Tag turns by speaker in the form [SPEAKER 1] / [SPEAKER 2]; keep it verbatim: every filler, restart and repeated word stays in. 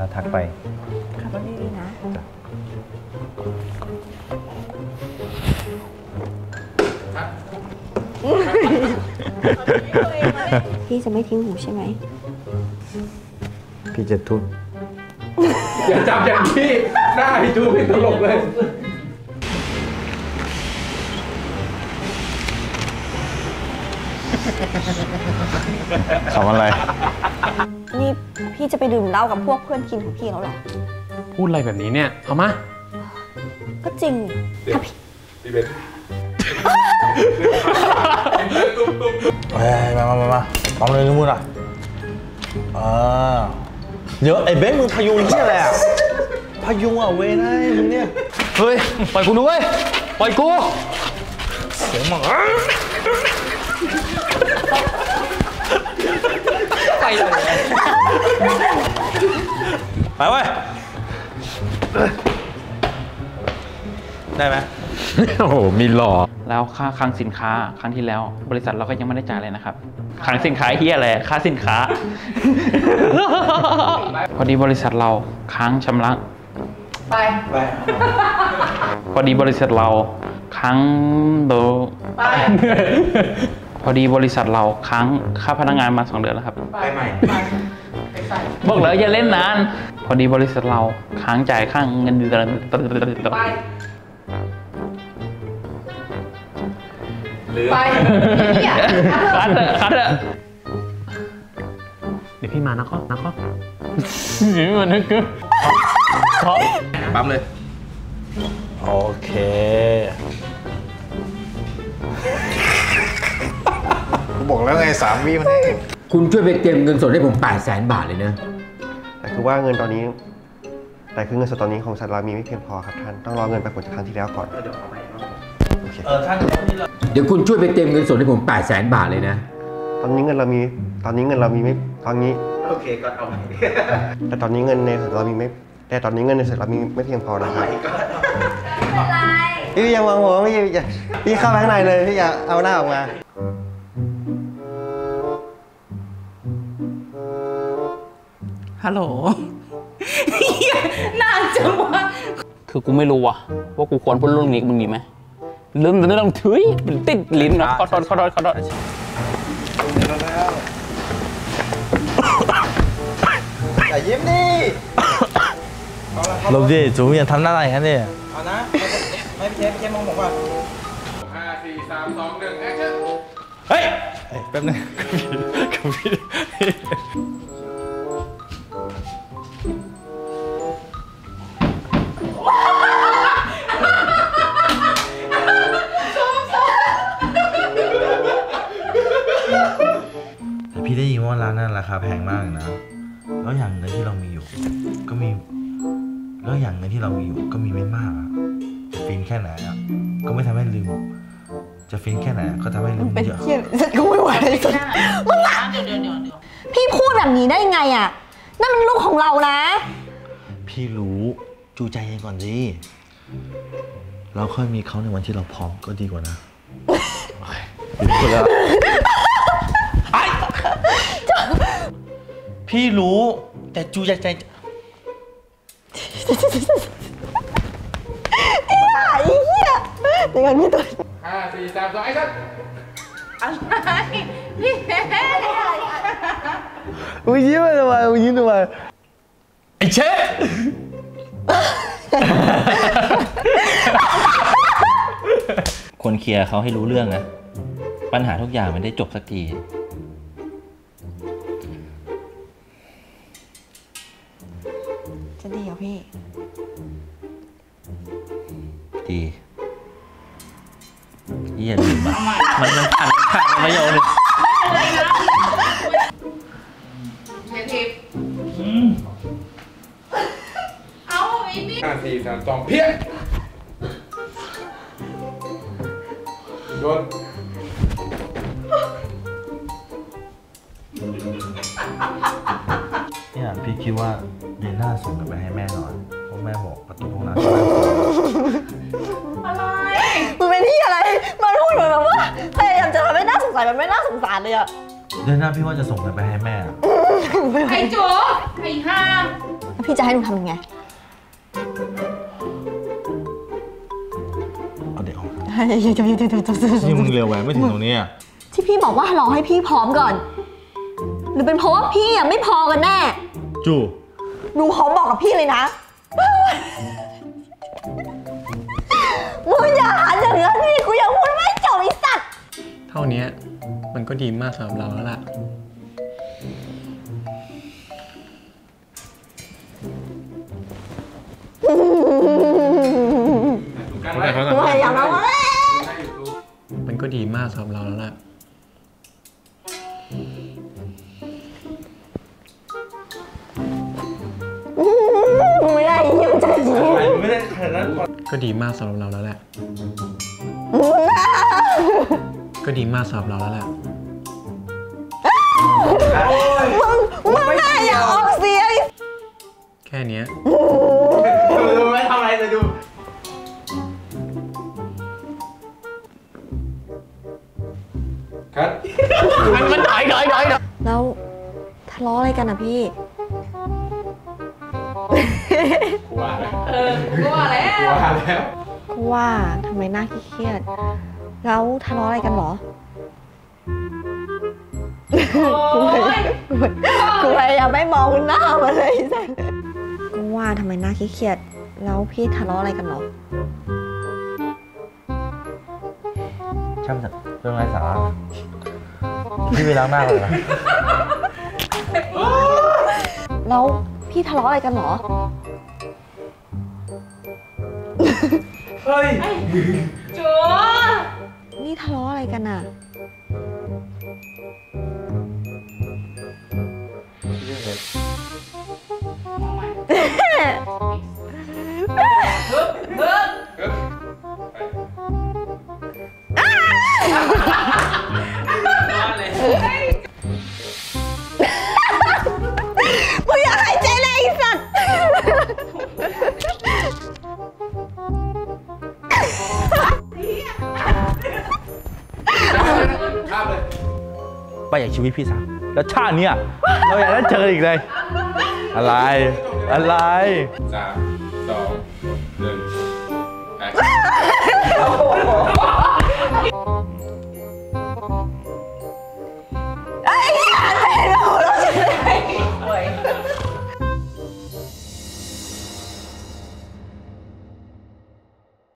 [SPEAKER 1] แล้วทักไป
[SPEAKER 2] ขับรถดีๆนะพี่จะไม่ทิ้งหนูใช่ไหม
[SPEAKER 1] พี่จะทุบ
[SPEAKER 3] อย่าจับอย่างที่หน้าพี่จูเป็นตลกเลย
[SPEAKER 1] ขำอะไร
[SPEAKER 2] นี่พี่จะไปดื่มเหล้ากับพวกเพื่อนกินของพี่แล้วหรอ
[SPEAKER 3] พูดอะไรแบบนี้เนี่ยเอามา
[SPEAKER 2] ก็จริงถ้าพี่
[SPEAKER 3] พี่เบน
[SPEAKER 1] เฮ้ยมามามามาปั๊มเลยนึกมึงอ่ะอ่าเดี๋ยวไอ้เบนมึงพยุงที่อะไรอ่ะพยุงอ่ะเว้ยนะมึงเนี่ย
[SPEAKER 3] เฮ้ยปล่อยกูด้วยปล่อยกู
[SPEAKER 1] เสียงมึง
[SPEAKER 3] ไปเลย
[SPEAKER 1] ไปเว้ยได้ไหม
[SPEAKER 3] โอ้โหมีหล่อ
[SPEAKER 4] แล้วค่าคลังสินค้าครั้งที่แล้วบริษัทเราก็ยังไม่ได้จ่ายเลยนะครับคลังสินค้าเฮียอะไรค่าสินค้า พอดีบริษัทเราค้างชำระ
[SPEAKER 2] ไป
[SPEAKER 4] ไปพอดีบริษัทเราค้างโด
[SPEAKER 2] ไป
[SPEAKER 4] พอดีบริษัทเราค้างค่าพนักงานมาสองเดือนแล้วครับ
[SPEAKER 1] ไปใหม่
[SPEAKER 4] บอกเลยอย่าเล่นนานพอดีบริษัทเราค้างจ่ายค่าเงินเดือน
[SPEAKER 2] ไปไป
[SPEAKER 4] คัดเถอะคัดเถอะ
[SPEAKER 3] เดี๋ยวพี่มานะข้อนะข้อ
[SPEAKER 4] นี่มันนึกคือ
[SPEAKER 3] ปั๊มเลย
[SPEAKER 1] โอเคกูบอกแล้วไงสามวิมันเอง
[SPEAKER 5] คุณช่วยไปเตรียมเงินสดให้ผมแปดแสนบาทเลยนะ
[SPEAKER 6] แต่คือว่าเงินตอนนี้แต่คือเงินสดตอนนี้ของสัตว์เรามีไม่เพียงพอครับท่านต้องรอเงินปรากฏจากครั้งที่แล้วก่อนเดี๋ยวเอาไป
[SPEAKER 5] เออท่านเดี๋ยวคุณช่วยไปเตรียมเงินสดให้ผมแปดแสนบาทเลยนะ
[SPEAKER 6] ตอนนี้เงินเรามีตอนนี้เงินเรามีไม่ตอนนี้
[SPEAKER 1] โอเคก็เอาไป
[SPEAKER 6] แต่ตอนนี้เงินในเรามีไม่แต่ตอนนี้เงินในสัตว์เรามีไม่เพียงพอนะครับพี่อย่ามองผมพี่อย่าพี่เข้าไปข้างในเลยพี่อย่าเอาหน้าออกมา
[SPEAKER 4] ฮัลโหลนานจังวะคือกูไม่รู้ว่ะว่ากูควรพูดเรื่องนี้กับมึงดีไหมเริ่มจะต้องถุยมันติดลิ้นเนาะขอโทษขอโทษขอโทษ
[SPEAKER 1] อย่ายิ้มดิลบดิจูอย่าทำหน้าอะไรกันดิ
[SPEAKER 3] เอานะไม่พี่เชฟพี่เชฟมองผมว่าห้าสี่สามสองหนึ่งแอคชั่น
[SPEAKER 1] เฮ้ยแป๊บนึงกับพี่พี่ได้ยินว่าร้านนั้นราคาแพงมากนะแล้วอย่างเงินที่เรามีอยู่ก็มีแล้วอย่างเงินที่เรามีอยู่ก็มีไม่มากอะฟินแค่ไหนอะก็ไม่ทำให้ลืมจะฟินแค่ไหนก็ทำให้ลืมเยอะ
[SPEAKER 2] กูไม่ไหวเลยมึงอะพี่พูดแบบนี้ได้ไงอะนั่นมันลูกของเรานะ
[SPEAKER 1] พี่รู้จูใจเย็นก่อนสิเราค่อยมีเขาในวันที่เราพร้อมก็ดีกว่านะดีกว่าพี่รู้แต่จูใจใจ
[SPEAKER 2] ไอ้เหี้ยในการพี่ตัว
[SPEAKER 3] ห้าสี่สามสองไอ้สัส
[SPEAKER 2] อะไรพี่เฮ้
[SPEAKER 1] มึงยิ้มทำไมมึงยิ้มทำไม
[SPEAKER 3] ไอ้เชฟ
[SPEAKER 7] ควรเคลียร์เขาให้รู้เรื่องนะปัญหาทุกอย่างมันได้จบสักที
[SPEAKER 2] จะดีเหรอพี่
[SPEAKER 7] ดีอย่าลืมอ่ะมันมันผ่านผ่านประโยชน์เลย
[SPEAKER 3] เชฟทิพย์เอาไอ้นี่ห้าสี่สามสองเพี้ยโดน
[SPEAKER 1] เนี่ยพี่คิดว่าเดน่าส่งกันไปให้แม่นอนเพราะแม่บอกประตูห้องน้ำ
[SPEAKER 2] อะไรมันเป็นที่อะไรมันพูดเหมือนแบบว่าพยายามจะทำให้น่าสงสัยมันไม่น่าสงสารเลยอะ
[SPEAKER 1] เดน่าพี่ว่าจะส่งกันไปให้แม่
[SPEAKER 2] ไอ้โจ๊กไอ้ห้าพี่จะให้หนูทำยังไง
[SPEAKER 1] เอาเด็กออกนี่มึงเร็วแหวนไม่ถึงตรงนี้อ่ะ
[SPEAKER 2] ที่พี่บอกว่ารอให้พี่พร้อมก่อน หรือเป็นเพราะว่าพี่อ่ะไม่พอกันแน่
[SPEAKER 1] จู่
[SPEAKER 2] หนูขอบอกกับพี่เลยนะมึงอย่าหันอย่างนี้พี่กูยังพูดไม่จบไอ้สัตว์
[SPEAKER 3] เท่านี้มันก็ดีมากสำหรับเราแล้วล่ะ
[SPEAKER 2] ไม่อยากเอาเลย
[SPEAKER 3] มันก็ดีมากสำหรับเราแล้วล่ะ
[SPEAKER 2] ไม่ได้ยิ่งใจดี
[SPEAKER 1] ไม่ได้ขนาดนั้น
[SPEAKER 3] ก็ดีมากสำหรับเราแล้วแหละ ก็ดีมากสำหรับเราแล้วแหละ
[SPEAKER 2] มึงมึงน่าอย่าออกเสียง
[SPEAKER 3] แค่เนี้ย
[SPEAKER 1] ดูไม่ทำอะไรเลยดูครับ
[SPEAKER 4] มันมันถอยถอยถอย
[SPEAKER 2] แล้วทะเลาะอะไรกันอ่ะพี่
[SPEAKER 1] กลัวแล้ว
[SPEAKER 8] เออกลัวแล้ว
[SPEAKER 1] กลัวแล้ว
[SPEAKER 2] ก็ว่าทำไมหน้าเครียดๆแล้วทะเลาะอะไรกันเหรอ กูพยายามกูพยายามไม่มองหน้ามันเลยสันก็ว่าทำไมหน้าเครียดๆแล้วพี่ทะเลาะอะไรกันเหรอ
[SPEAKER 1] ช่างเถอะเรื่องไร้สาระพี่ไปล้างหน้าก่อนนะ
[SPEAKER 2] แล้วพี่ทะเลาะอะไรกันเหรอ
[SPEAKER 1] เฮ้ย
[SPEAKER 8] จัว
[SPEAKER 2] นี่ทะเลาะอะไรกันอ่ะ มึงอยากหายใจเลยไอ้สัตว์
[SPEAKER 1] ข้ามเลยไปอยากชีวิตพี่สาวแล้วชาติเนี้ยเราอยากได้เจออีกเลย อะไร อะไร
[SPEAKER 3] สาม